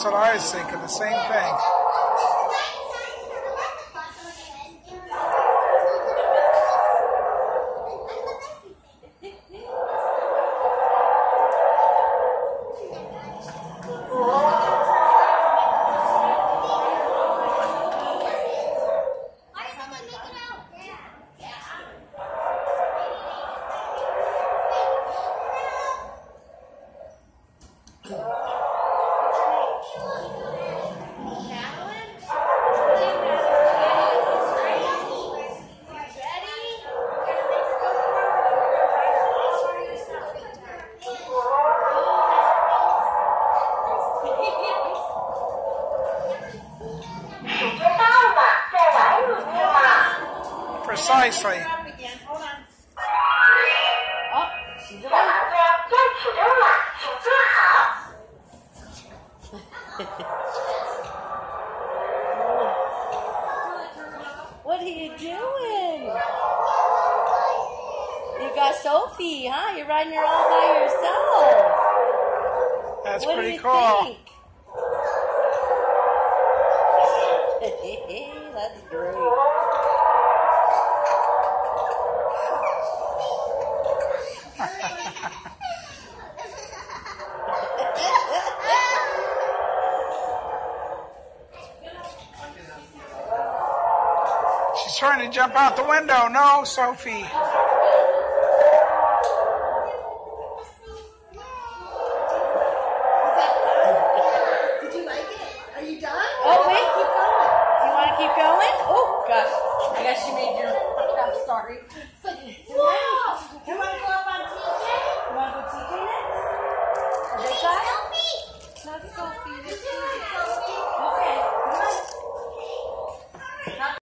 That's what I was thinking, the same thing. Precisely. Oh, she's awake. What are you doing? You got Sophie, huh? You're riding her all by yourself. That's what pretty do you cool. Think? That's great. She's trying to jump out the window. No, Sophie. Did you like it? Are you done? Oh, wait, keep going. Do you want to keep going? Oh, gosh. I guess she made your... I'm sorry. It's like, whoa! You want to go up on TJ? You want to go TJ next?